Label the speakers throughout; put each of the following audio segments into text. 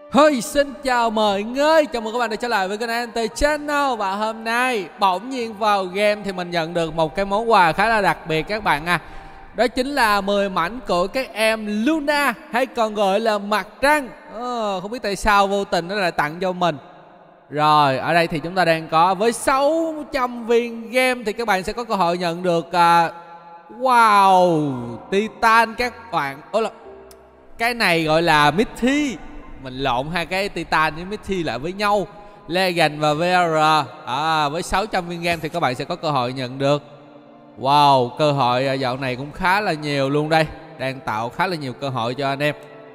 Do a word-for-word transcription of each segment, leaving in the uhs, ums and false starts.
Speaker 1: Hey, xin chào mọi người, chào mừng các bạn đã trở lại với kênh en tê Channel. Và hôm nay bỗng nhiên vào game thì mình nhận được một cái món quà khá là đặc biệt các bạn à. Đó chính là mười mảnh của các em Luna, hay còn gọi là mặt trăng. ờ, Không biết tại sao vô tình nó lại tặng cho mình. Rồi, ở đây thì chúng ta đang có với sáu trăm viên game thì các bạn sẽ có cơ hội nhận được uh, wow, Titan các bạn. Ủa là cái này gọi là Mithy. Mình lộn hai cái Titan với Mithy lại với nhau, Legend và vê rờ. à, Với sáu trăm viên game thì các bạn sẽ có cơ hội nhận được. Wow, cơ hội dạo này cũng khá là nhiều luôn đây. Đang tạo khá là nhiều cơ hội cho anh em.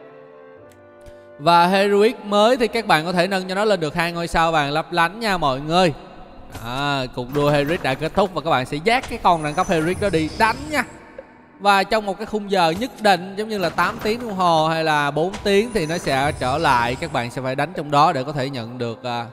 Speaker 1: Và Heroic mới thì các bạn có thể nâng cho nó lên được hai ngôi sao vàng lấp lánh nha mọi người. à, Cuộc đua Heroic đã kết thúc và các bạn sẽ dắt cái con đẳng cấp Heroic đó đi đánh nha. Và trong một cái khung giờ nhất định, giống như là tám tiếng đồng hồ hay là bốn tiếng thì nó sẽ trở lại. Các bạn sẽ phải đánh trong đó để có thể nhận được uh...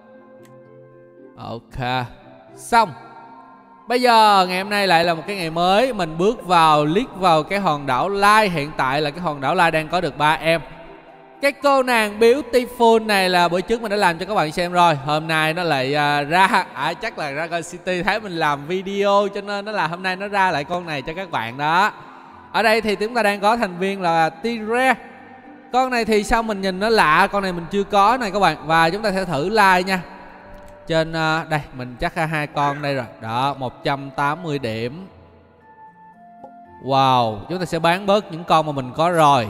Speaker 1: Ok. Xong. Bây giờ ngày hôm nay lại là một cái ngày mới. Mình bước vào, liếc vào cái hòn đảo Lai. Hiện tại là cái hòn đảo Lai đang có được ba em. Cái cô nàng Beautiful này là bữa trước mình đã làm cho các bạn xem rồi. Hôm nay nó lại uh, ra à, chắc là Dragon City thấy mình làm video cho nên nó là hôm nay nó ra lại con này cho các bạn đó. Ở đây thì chúng ta đang có thành viên là Tire. Con này thì sao mình nhìn nó lạ, con này mình chưa có này các bạn. Và chúng ta sẽ thử like nha. Trên uh, đây mình chắc là hai con đây rồi. Đó, một trăm tám mươi điểm. Wow, chúng ta sẽ bán bớt những con mà mình có rồi.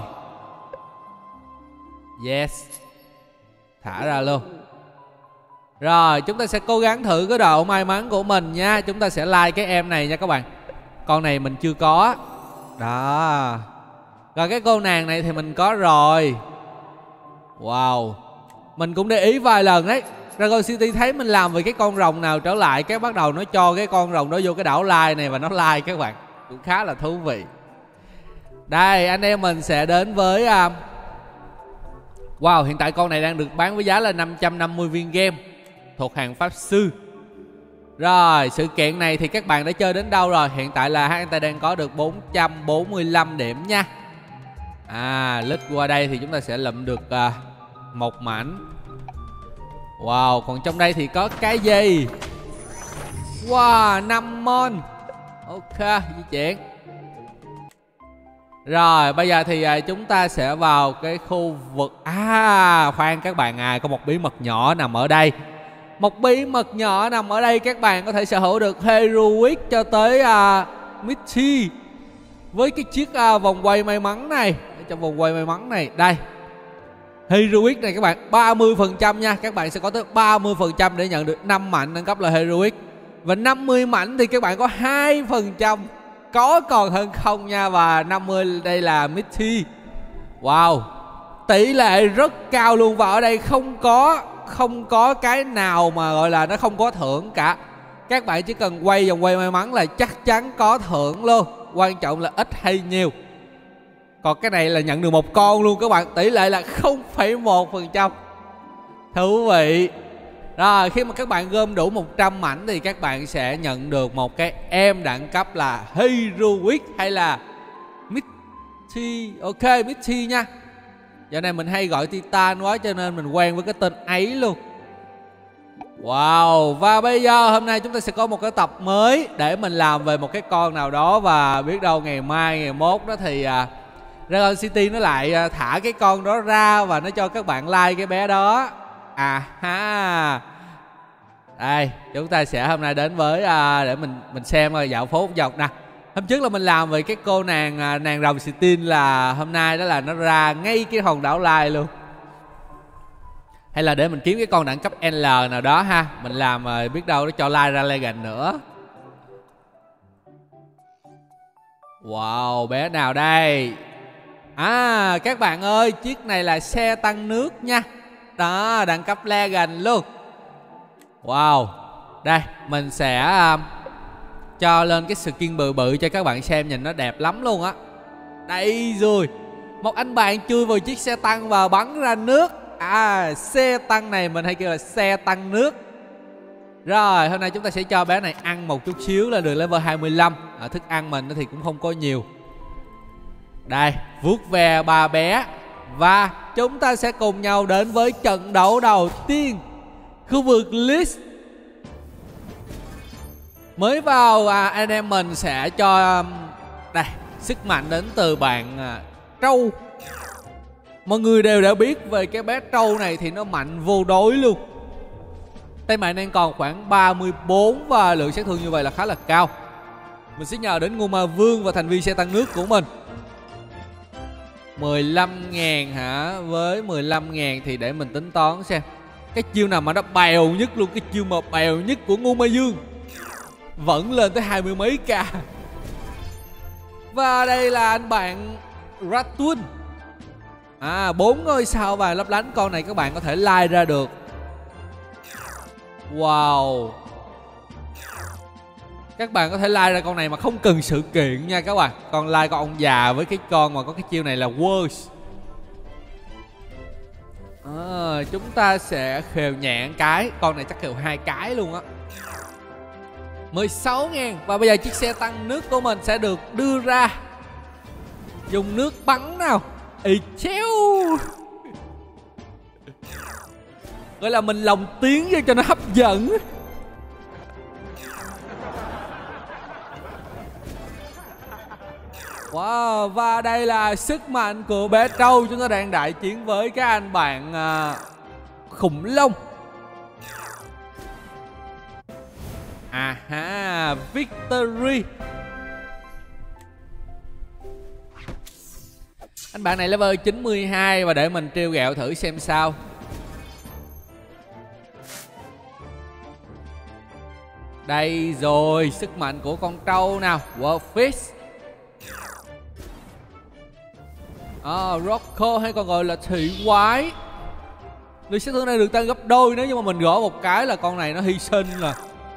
Speaker 1: Yes. Thả ra luôn. Rồi chúng ta sẽ cố gắng thử cái độ may mắn của mình nha. Chúng ta sẽ like cái em này nha các bạn. Con này mình chưa có. Đó. Rồi cái cô nàng này thì mình có rồi. Wow. Mình cũng để ý vài lần đấy. Dragon City thấy mình làm về cái con rồng nào trở lại, cái bắt đầu nó cho cái con rồng đó vô cái đảo like này và nó like các bạn. Cũng khá là thú vị. Đây anh em mình sẽ đến với uh, wow, hiện tại con này đang được bán với giá là năm trăm năm mươi viên game, thuộc hàng Pháp Sư. Rồi, sự kiện này thì các bạn đã chơi đến đâu rồi? Hiện tại là chúng ta đang có được bốn trăm bốn mươi lăm điểm nha. À, lít qua đây thì chúng ta sẽ lụm được uh, một mảnh. Wow, còn trong đây thì có cái gì? Wow, năm mon. Ok, di chuyển. Rồi bây giờ thì à, chúng ta sẽ vào cái khu vực. À khoan các bạn à, có một bí mật nhỏ nằm ở đây. Một bí mật nhỏ nằm ở đây. Các bạn có thể sở hữu được Heroic cho tới à, Mithy với cái chiếc à, vòng quay may mắn này. Trong vòng quay may mắn này. Đây, Heroic này các bạn, ba mươi phần trăm nha. Các bạn sẽ có tới ba mươi phần trăm để nhận được năm mảnh nâng cấp là Heroic. Và năm mươi mảnh thì các bạn có hai phần trăm, có còn hơn không nha. Và năm mươi đây là Mithy. Wow, tỷ lệ rất cao luôn. Và ở đây không có Không có cái nào mà gọi là nó không có thưởng cả. Các bạn chỉ cần quay vòng quay may mắn là chắc chắn có thưởng luôn. Quan trọng là ít hay nhiều. Còn cái này là nhận được một con luôn các bạn. Tỷ lệ là không phẩy một phần trăm. Thú vị. Rồi khi mà các bạn gom đủ một trăm mảnh thì các bạn sẽ nhận được một cái em đẳng cấp là Heroic hay là Mithy. Ok, Mithy nha. Giờ này mình hay gọi Titan quá cho nên mình quen với cái tên ấy luôn. Wow, và bây giờ hôm nay chúng ta sẽ có một cái tập mới để mình làm về một cái con nào đó. Và biết đâu ngày mai, ngày mốt đó thì à, Dragon City nó lại à, thả cái con đó ra và nó cho các bạn like cái bé đó. À ha. Đây, chúng ta sẽ hôm nay đến với à, để mình mình xem rồi dạo phố dọc nè. Hôm trước là mình làm về cái cô nàng à, nàng rồng Stin, là hôm nay đó là nó ra ngay cái hòn đảo Lai luôn. Hay là để mình kiếm cái con đẳng cấp L nào đó ha. Mình làm rồi biết đâu nó cho Lai ra Legend nữa. Wow, bé nào đây? À các bạn ơi, chiếc này là xe tăng nước nha. Đó, đẳng cấp Legend luôn. Wow. Đây, mình sẽ uh, cho lên cái skin bự bự cho các bạn xem, nhìn nó đẹp lắm luôn á. Đây rồi. Một anh bạn chui vào chiếc xe tăng và bắn ra nước. À, xe tăng này mình hay kêu là xe tăng nước. Rồi, hôm nay chúng ta sẽ cho bé này ăn một chút xíu là được level hai mươi lăm. À, thức ăn mình thì cũng không có nhiều. Đây, vuốt ve ba bé. Và chúng ta sẽ cùng nhau đến với trận đấu đầu tiên. Khu vực list. Mới vào à, anh em mình sẽ cho um, đây sức mạnh đến từ bạn à, trâu. Mọi người đều đã biết về cái bé trâu này thì nó mạnh vô đối luôn. Tay mạng đang còn khoảng ba mươi bốn và lượng sát thương như vậy là khá là cao. Mình sẽ nhờ đến Ngô Ma Vương và thành viên xe tăng nước của mình. mười lăm ngàn hả? Với mười lăm ngàn thì để mình tính toán xem. Cái chiêu nào mà nó bèo nhất luôn, cái chiêu mà bèo nhất của Ngô Ma Dương vẫn lên tới hai mươi mấy k. Và đây là anh bạn Ratun. À, bốn ngôi sao vàng lấp lánh. Con này các bạn có thể like ra được. Wow. Các bạn có thể like ra con này mà không cần sự kiện nha các bạn. Còn like con ông già với cái con mà có cái chiêu này là worse. À, chúng ta sẽ khều nhạn cái. Con này chắc khều hai cái luôn á. mười sáu ngàn. Và bây giờ chiếc xe tăng nước của mình sẽ được đưa ra. Dùng nước bắn nào. Ý chéo. Gọi là mình lồng tiếng vô cho nó hấp dẫn. Wow, và đây là sức mạnh của bé trâu. Chúng ta đang đại chiến với các anh bạn à, khủng long. À ha, victory. Anh bạn này level chín mươi hai. Và để mình trêu ghẹo thử xem sao. Đây rồi, sức mạnh của con trâu nào. Warfish. À, Rocco hay còn gọi là thủy quái. Lượng sát thương này được tăng gấp đôi. Nếu như mà mình gõ một cái là con này nó hy sinh rồi.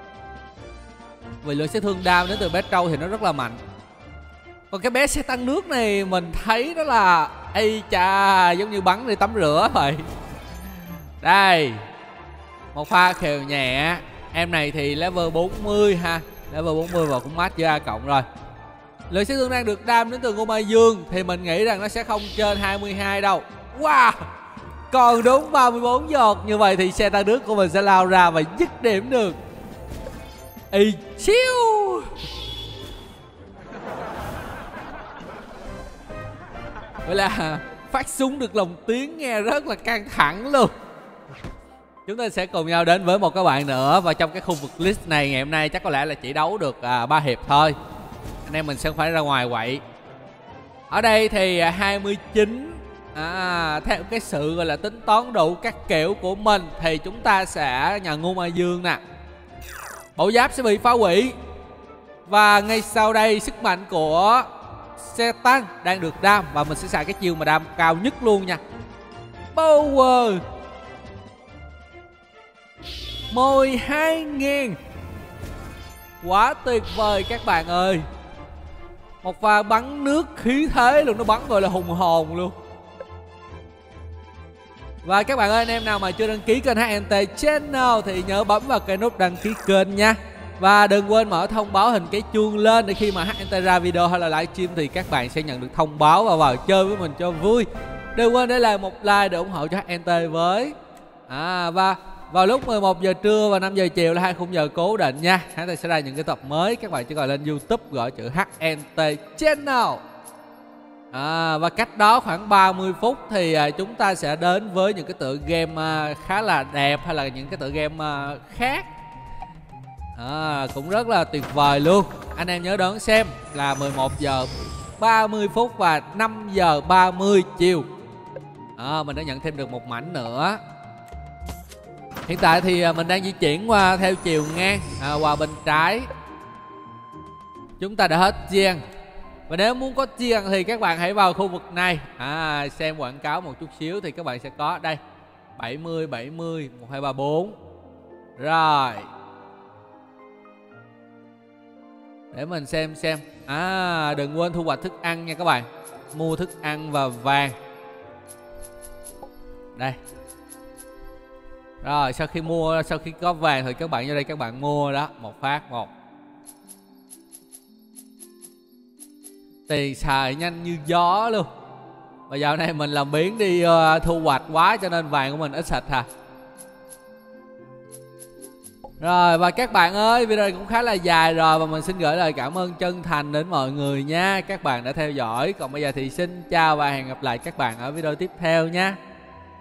Speaker 1: Vì lượng sát thương đam đến từ bé trâu thì nó rất là mạnh. Còn cái bé xe tăng nước này mình thấy đó là ây cha, giống như bắn đi tắm rửa vậy. Đây, một pha khều nhẹ. Em này thì level bốn mươi ha. Level bốn mươi và cũng match với A cộng rồi. Lượng sát thương đang được đam đến từ Ngô Ma Dương thì mình nghĩ rằng nó sẽ không trên hai mươi hai đâu. Wow, còn đúng ba mươi bốn giọt. Như vậy thì xe tăng nước của mình sẽ lao ra và dứt điểm được. Ý chiêu. Vậy là phát súng được lồng tiếng nghe rất là căng thẳng luôn. Chúng ta sẽ cùng nhau đến với một các bạn nữa. Và trong cái khu vực list này ngày hôm nay chắc có lẽ là chỉ đấu được à, ba hiệp thôi. Anh em mình sẽ phải ra ngoài quậy. Ở đây thì hai mươi chín à, theo cái sự gọi là tính toán đủ các kiểu của mình thì chúng ta sẽ nhận Ngô Ma Dương nè. Bộ giáp sẽ bị phá hủy. Và ngay sau đây sức mạnh của xe tăng đang được đam. Và mình sẽ xài cái chiêu mà đam cao nhất luôn nha. Power mười hai nghìn. Quá tuyệt vời các bạn ơi. Một pha bắn nước khí thế luôn. Nó bắn gọi là hùng hồn luôn. Và các bạn ơi, anh em nào mà chưa đăng ký kênh hát en tê Channel thì nhớ bấm vào cái nút đăng ký kênh nha. Và đừng quên mở thông báo hình cái chuông lên để khi mà hát en tê ra video hay là livestream thì các bạn sẽ nhận được thông báo và vào chơi với mình cho vui. Đừng quên để lại một like để ủng hộ cho hát en tê với. À, và vào lúc mười một giờ trưa và năm giờ chiều là hai khung giờ cố định nha. hát en tê sẽ ra những cái tập mới. Các bạn chỉ cần lên YouTube gọi chữ hát en tê Channel. À, và cách đó khoảng ba mươi phút thì à, chúng ta sẽ đến với những cái tựa game à, khá là đẹp hay là những cái tựa game à, khác. À, cũng rất là tuyệt vời luôn. Anh em nhớ đón xem là mười một giờ ba mươi phút và năm giờ ba mươi chiều. À, mình đã nhận thêm được một mảnh nữa. Hiện tại thì mình đang di chuyển qua theo chiều ngang à, qua bên trái. Chúng ta đã hết gen. Và nếu muốn có gen thì các bạn hãy vào khu vực này à, xem quảng cáo một chút xíu thì các bạn sẽ có đây bảy mươi, bảy mươi, một, hai, ba, bốn. Rồi, để mình xem xem. À, đừng quên thu hoạch thức ăn nha các bạn. Mua thức ăn và vàng. Đây. Rồi, sau khi mua, sau khi có vàng thì các bạn vô đây các bạn mua đó, một phát một. Tiền xài nhanh như gió luôn. Và dạo này mình làm biến đi uh, thu hoạch quá cho nên vàng của mình ít sạch hả. Rồi và các bạn ơi, video này cũng khá là dài rồi và mình xin gửi lời cảm ơn chân thành đến mọi người nha. Các bạn đã theo dõi. Còn bây giờ thì xin chào và hẹn gặp lại các bạn ở video tiếp theo nha.